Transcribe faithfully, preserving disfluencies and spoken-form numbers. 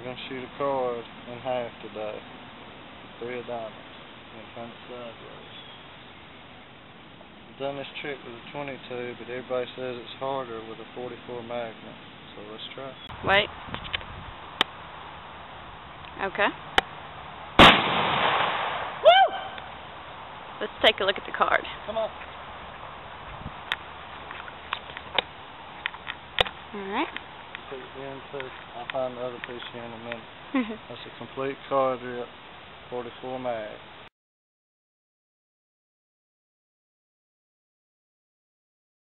going to shoot a card in half today. Three of diamonds. And kind of sideways. I've done this trick with a twenty-two, but everybody says it's harder with a forty-four Magnum. So let's try. Wait. Okay. Woo! Let's take a look at the card. Come on. Alright. Put it into, I'll find the other piece here in a minute. That's a complete card rip, forty-four mag.